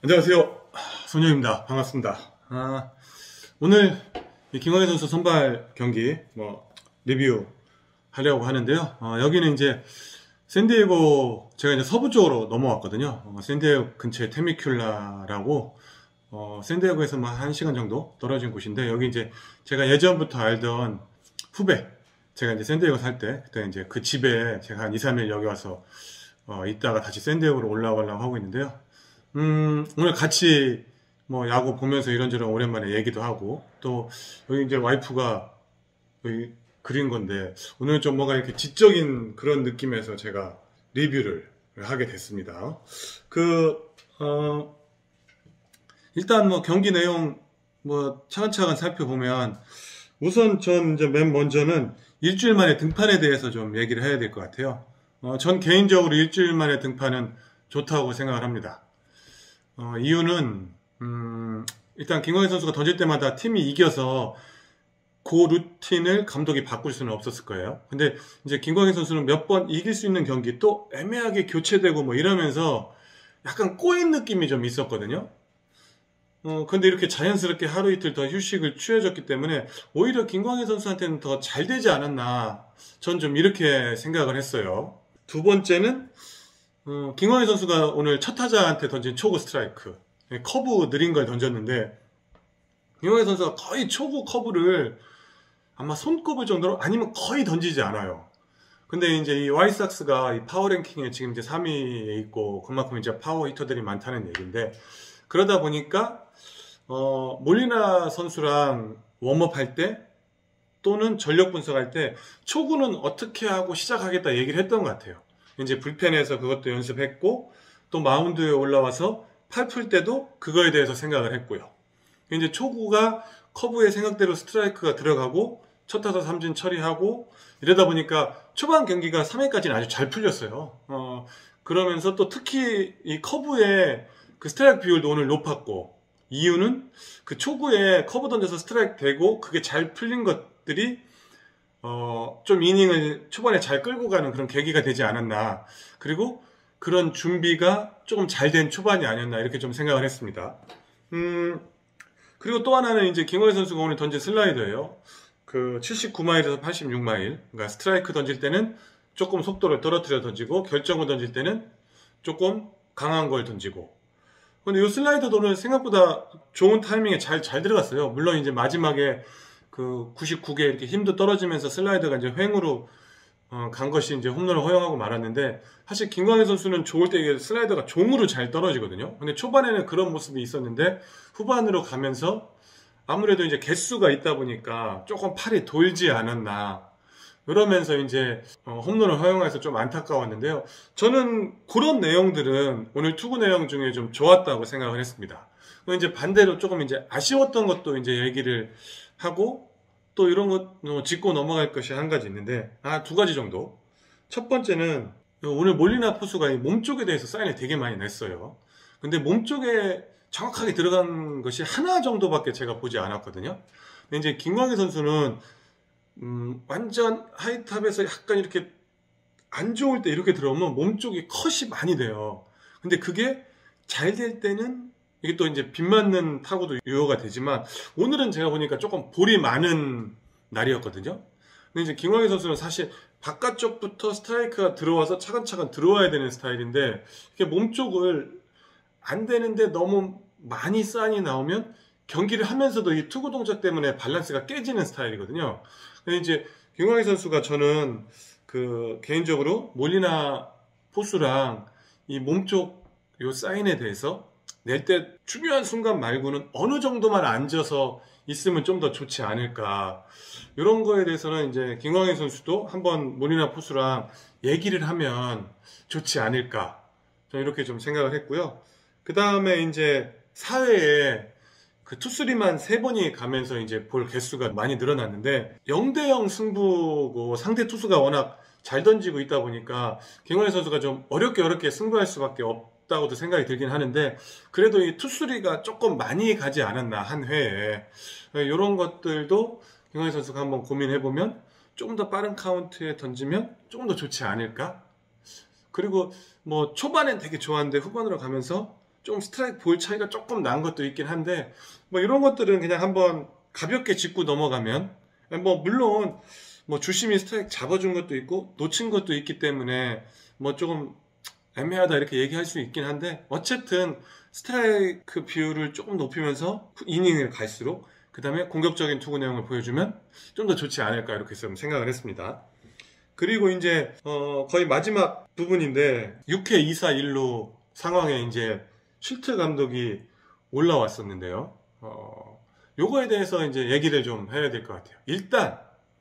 안녕하세요. 손녀입니다. 반갑습니다. 오늘 김광현 선수 선발 경기 리뷰 하려고 하는데요. 여기는 이제 샌디에고, 제가 이제 서부 쪽으로 넘어왔거든요. 샌디에고 근처에 테미큘라라고 샌디에고에서 1시간 정도 떨어진 곳인데, 여기 이제 제가 예전부터 알던 후배, 제가 이제 샌디에고 살 때, 그때 이제 그 집에 제가 한 2, 3일 여기 와서 있다가 다시 샌디에고로 올라가려고 하고 있는데요. 오늘 같이 야구 보면서 이런저런 오랜만에 얘기도 하고, 또 여기 이제 와이프가 여기 그린 건데, 오늘 좀 뭔가 이렇게 지적인 그런 느낌에서 제가 리뷰를 하게 됐습니다. 일단 경기 내용 차근차근 살펴보면, 우선 전 이제 맨 먼저는 일주일 만에 등판에 대해서 좀 얘기를 해야 될 것 같아요. 전 개인적으로 일주일 만에 등판은 좋다고 생각을 합니다. 이유는 일단 김광현 선수가 던질 때마다 팀이 이겨서 그 루틴을 감독이 바꿀 수는 없었을 거예요. 근데 이제 김광현 선수는 몇 번 이길 수 있는 경기 또 애매하게 교체되고 이러면서 약간 꼬인 느낌이 좀 있었거든요. 근데 이렇게 자연스럽게 하루 이틀 더 휴식을 취해줬기 때문에 오히려 김광현 선수한테는 더 잘 되지 않았나, 전 좀 이렇게 생각을 했어요. 두 번째는 김광현 선수가 오늘 첫 타자한테 던진 초구 스트라이크, 커브 느린 걸 던졌는데, 김광현 선수가 거의 초구 커브를 아마 손꼽을 정도로, 아니면 거의 던지지 않아요. 근데 이제 이 화이트삭스가 이 파워 랭킹에 지금 이제 3위에 있고, 그만큼 이제 파워 히터들이 많다는 얘기인데, 그러다 보니까 몰리나 선수랑 웜업 할 때, 또는 전력 분석할 때 초구는 어떻게 하고 시작하겠다 얘기를 했던 것 같아요. 이제 불펜에서 그것도 연습했고, 또 마운드에 올라와서 팔 풀 때도 그거에 대해서 생각을 했고요. 이제 초구가 커브에 생각대로 스트라이크가 들어가고 첫 타자 삼진 처리하고 이러다 보니까 초반 경기가 3회까지는 아주 잘 풀렸어요. 그러면서 또 특히 이 커브의 그 스트라이크 비율도 오늘 높았고, 이유는 그 초구에 커브 던져서 스트라이크 되고 그게 잘 풀린 것들이 좀 이닝을 초반에 잘 끌고 가는 그런 계기가 되지 않았나, 그리고 그런 준비가 조금 잘 된 초반이 아니었나, 이렇게 좀 생각을 했습니다. 그리고 또 하나는 이제 김광현 선수가 오늘 던진 슬라이더예요. 그 79마일에서 86마일, 그러니까 스트라이크 던질 때는 조금 속도를 떨어뜨려 던지고, 결정을 던질 때는 조금 강한 걸 던지고. 근데 이 슬라이더도 오늘 생각보다 좋은 타이밍에 잘 들어갔어요. 물론 이제 마지막에 그 99개 이렇게 힘도 떨어지면서 슬라이더가 이제 횡으로 간 것이 이제 홈런을 허용하고 말았는데, 사실 김광현 선수는 좋을 때 이게 슬라이더가 종으로 잘 떨어지거든요. 근데 초반에는 그런 모습이 있었는데, 후반으로 가면서 아무래도 이제 개수가 있다 보니까 조금 팔이 돌지 않았나, 그러면서 이제 홈런을 허용해서 좀 안타까웠는데요. 저는 그런 내용들은 오늘 투구 내용 중에 좀 좋았다고 생각을 했습니다. 이제 반대로 조금 이제 아쉬웠던 것도 이제 얘기를 하고, 또 이런 것 짚고 넘어갈 것이 한 가지 있는데, 두 가지 정도. 첫 번째는 오늘 몰리나 포수가 이 몸쪽에 대해서 사인을 되게 많이 냈어요. 근데 몸쪽에 정확하게 들어간 것이 하나 정도밖에 제가 보지 않았거든요. 근데 이제 김광현 선수는 완전 하이탑에서 약간 이렇게 안 좋을 때 이렇게 들어오면 몸쪽이 컷이 많이 돼요. 근데 그게 잘 될 때는 이게 또 이제 빗 맞는 타구도 유효가 되지만, 오늘은 제가 보니까 조금 볼이 많은 날이었거든요. 근데 이제 김광현 선수는 사실 바깥쪽부터 스트라이크가 들어와서 차근차근 들어와야 되는 스타일인데, 이게 몸쪽을 안 되는데 너무 많이 사인이 나오면 경기를 하면서도 이 투구 동작 때문에 밸런스가 깨지는 스타일이거든요. 근데 이제 김광현 선수가, 저는 개인적으로 몰리나 포수랑 이 몸쪽 요 사인에 대해서 낼 때 중요한 순간 말고는 어느 정도만 앉아서 있으면 좀 더 좋지 않을까, 이런 거에 대해서는 이제 김광현 선수도 한번 몰리나 포수랑 얘기를 하면 좋지 않을까, 저는 이렇게 좀 생각을 했고요. 그 다음에 이제 4회에 그 투수리만 3번이 가면서 이제 볼 개수가 많이 늘어났는데, 0대0 승부고 상대 투수가 워낙 잘 던지고 있다 보니까 김광현 선수가 좀 어렵게 승부할 수밖에 없다고도 생각이 들긴 하는데, 그래도 이 투수리가 조금 많이 가지 않았나, 한 회에. 이런 것들도 김광현 선수가 한번 고민해보면 조금 더 빠른 카운트에 던지면 조금 더 좋지 않을까. 그리고 초반엔 되게 좋았는데 후반으로 가면서 좀 스트라이크 볼 차이가 조금 난 것도 있긴 한데 뭐 이런 것들은 그냥 한번 가볍게 짚고 넘어가면 뭐 물론 뭐 주심이 스트라이크 잡아준 것도 있고 놓친 것도 있기 때문에 뭐 조금 애매하다 이렇게 얘기할 수 있긴 한데 어쨌든 스트라이크 비율을 조금 높이면서 이닝을 갈수록 그 다음에 공격적인 투구 내용을 보여주면 좀 더 좋지 않을까 이렇게 좀 생각을 했습니다. 그리고 이제 거의 마지막 부분인데 6회 2사 1루 상황에 이제 쉴트 감독이 올라왔었는데요. 요거에 대해서 이제 얘기를 좀 해야 될 것 같아요. 일단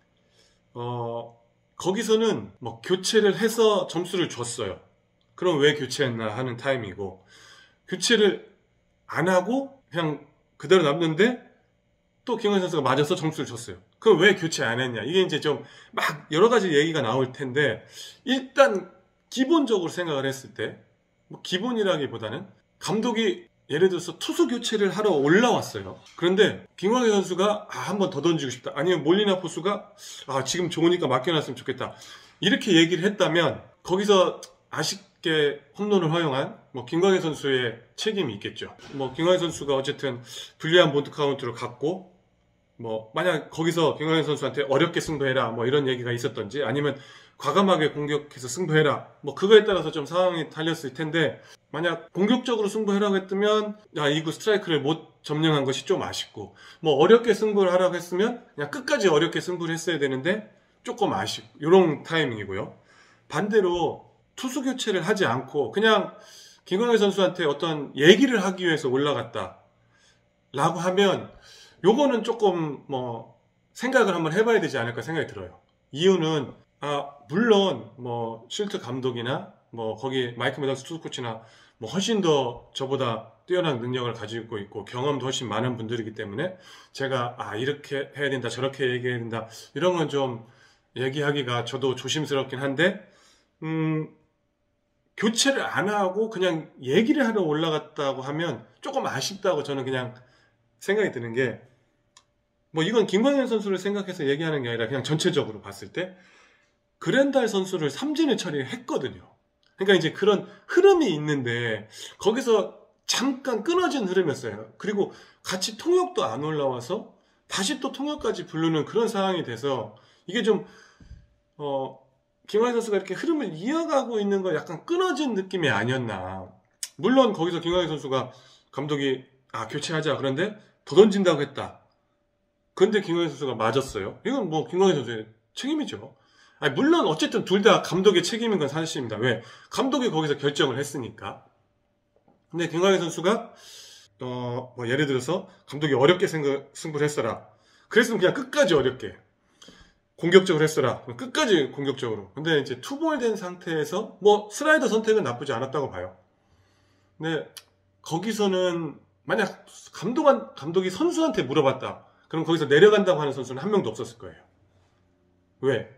거기서는 뭐 교체를 해서 점수를 줬어요. 그럼 왜 교체했나 하는 타임이고 교체를 안 하고 그냥 그대로 남는데 또 김광현 선수가 맞아서 점수를 줬어요. 그럼 왜 교체 안 했냐? 이게 이제 좀 막 여러 가지 얘기가 나올 텐데 일단 기본적으로 생각을 했을 때 뭐 기본이라기보다는 감독이 예를 들어서 투수 교체를 하러 올라왔어요. 그런데 김광현 선수가 한 번 더 던지고 싶다. 아니면 몰리나 포수가 지금 좋으니까 맡겨놨으면 좋겠다. 이렇게 얘기를 했다면 거기서 아쉽게 홈런을 허용한 뭐 김광현 선수의 책임이 있겠죠. 뭐 김광현 선수가 어쨌든 불리한 본투 카운트를 갖고 뭐 만약 거기서 김광현 선수한테 어렵게 승부해라 뭐 이런 얘기가 있었던지 아니면 과감하게 공격해서 승부해라 뭐 그거에 따라서 좀 상황이 달렸을 텐데 만약 공격적으로 승부하라고 했다면 이구 스트라이크를 못 점령한 것이 좀 아쉽고 뭐 어렵게 승부를 하라고 했으면 그냥 끝까지 어렵게 승부를 했어야 되는데 조금 아쉽고 이런 타이밍이고요. 반대로 투수 교체를 하지 않고 그냥 김광현 선수한테 어떤 얘기를 하기 위해서 올라갔다 라고 하면 요거는 조금 뭐 생각을 한번 해봐야 되지 않을까 생각이 들어요. 이유는 물론 뭐 쉴트 감독이나 뭐 거기 마이크 메닥스 투수 코치나 뭐 훨씬 더 저보다 뛰어난 능력을 가지고 있고 경험도 훨씬 많은 분들이기 때문에 제가 이렇게 해야 된다 저렇게 얘기해야 된다 이런 건 좀 얘기하기가 저도 조심스럽긴 한데 교체를 안 하고 그냥 얘기를 하러 올라갔다고 하면 조금 아쉽다고 저는 그냥 생각이 드는 게 뭐 이건 김광현 선수를 생각해서 얘기하는 게 아니라 그냥 전체적으로 봤을 때 그랜달 선수를 삼진을 처리했거든요. 그러니까 이제 그런 흐름이 있는데 거기서 잠깐 끊어진 흐름이었어요. 그리고 같이 통역도 안 올라와서 다시 또 통역까지 부르는 그런 상황이 돼서 이게 좀 김광현 선수가 이렇게 흐름을 이어가고 있는 거 약간 끊어진 느낌이 아니었나. 물론 거기서 김광현 선수가 감독이 교체하자 그런데 더 던진다고 했다. 그런데 김광현 선수가 맞았어요. 이건 뭐 김광현 선수의 책임이죠. 물론 어쨌든 둘 다 감독의 책임인 건 사실입니다. 왜? 감독이 거기서 결정을 했으니까. 근데 김광현 선수가 뭐 예를 들어서 감독이 어렵게 승부를 했어라. 그랬으면 그냥 끝까지 어렵게 공격적으로 했어라. 끝까지 공격적으로. 근데 이제 투볼 된 상태에서 뭐 슬라이더 선택은 나쁘지 않았다고 봐요. 근데 거기서는 만약 감독이 선수한테 물어봤다. 그럼 거기서 내려간다고 하는 선수는 한 명도 없었을 거예요. 왜?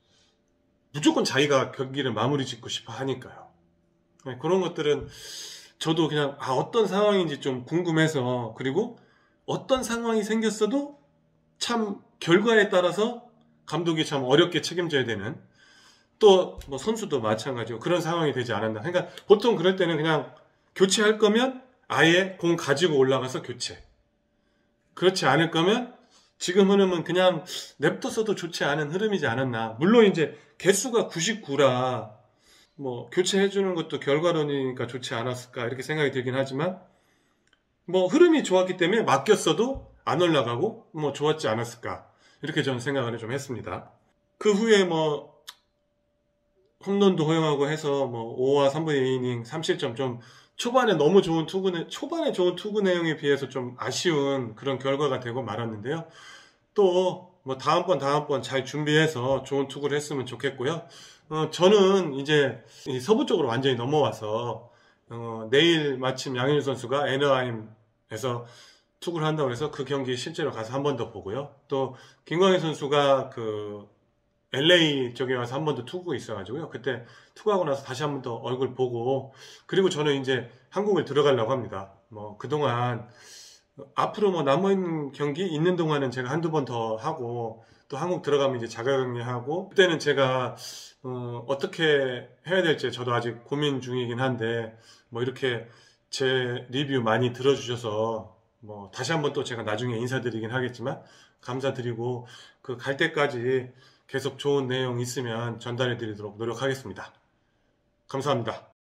무조건 자기가 경기를 마무리 짓고 싶어 하니까요. 그런 것들은 저도 그냥 어떤 상황인지 좀 궁금해서 그리고 어떤 상황이 생겼어도 참 결과에 따라서 감독이 참 어렵게 책임져야 되는 또 뭐 선수도 마찬가지고 그런 상황이 되지 않았나. 그러니까 보통 그럴 때는 그냥 교체할 거면 아예 공 가지고 올라가서 교체. 그렇지 않을 거면 지금 흐름은 그냥 냅뒀어도 좋지 않은 흐름이지 않았나. 물론 이제 개수가 99라 뭐 교체해주는 것도 결과론이니까 좋지 않았을까 이렇게 생각이 들긴 하지만 뭐 흐름이 좋았기 때문에 맡겼어도 안 올라가고 뭐 좋았지 않았을까 이렇게 저는 생각을 좀 했습니다. 그 후에 뭐 홈런도 허용하고 해서 뭐 5와 3분의 2이닝 3실점 좀 초반에 좋은 투구 내용에 비해서 좀 아쉬운 그런 결과가 되고 말았는데요. 또 뭐 다음번 잘 준비해서 좋은 투구를 했으면 좋겠고요. 저는 이제 서부 쪽으로 완전히 넘어와서 내일 마침 양현종 선수가 애너하임에서 투구를 한다고 해서 그 경기 실제로 가서 한 번 더 보고요. 또 김광현 선수가 그 LA 쪽에 와서 한 번 더 투구가 있어가지고요. 그때 투구하고 나서 다시 한 번 더 얼굴 보고 그리고 저는 이제 한국을 들어가려고 합니다. 뭐 그동안 앞으로 뭐 남아있는 경기 있는 동안은 제가 한두 번 더 하고 또 한국 들어가면 이제 자가격리하고 그때는 제가 어떻게 해야 될지 저도 아직 고민 중이긴 한데 뭐 이렇게 제 리뷰 많이 들어주셔서 뭐 다시 한번 또 제가 나중에 인사드리긴 하겠지만 감사드리고 그 갈 때까지 계속 좋은 내용 있으면 전달해 드리도록 노력하겠습니다. 감사합니다.